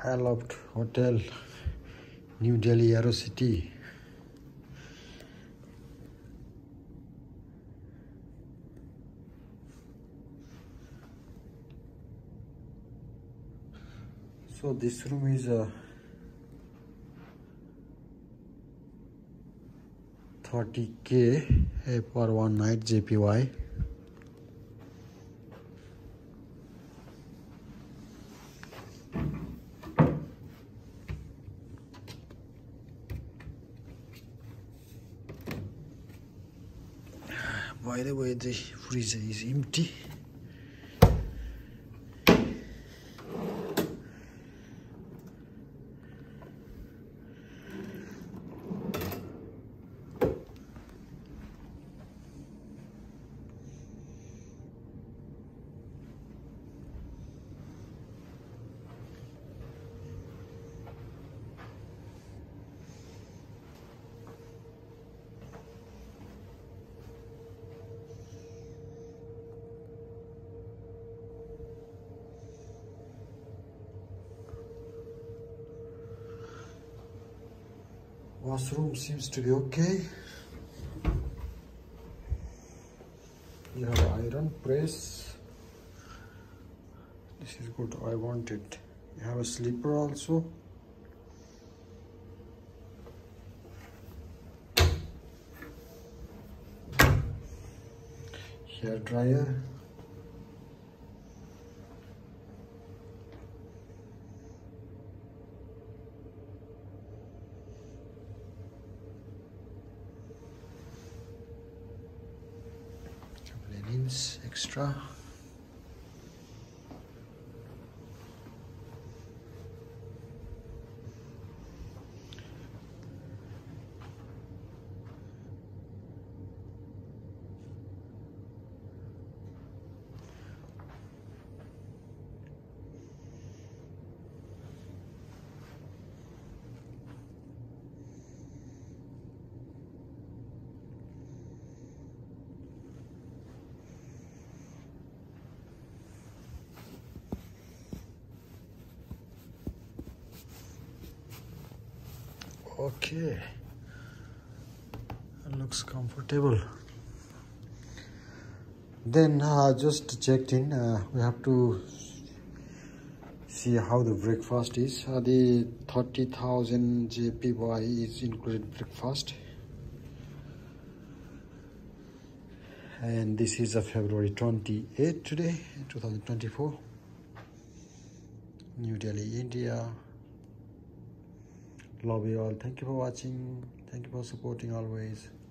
Aloft Hotel, New Delhi, Aerocity. So this room is 30K per one night JPY. By the way, the freezer is empty. Washroom seems to be okay. You have iron press. This is good. I want it. You have a sleeper also. Hair dryer. Extra. Okay, it looks comfortable. Then just checked in. We have to see how the breakfast is. The 30,000 JPY is included breakfast, and this is February 28 today, 2024. New Delhi, India. Love you all. Thank you for watching. Thank you for supporting always.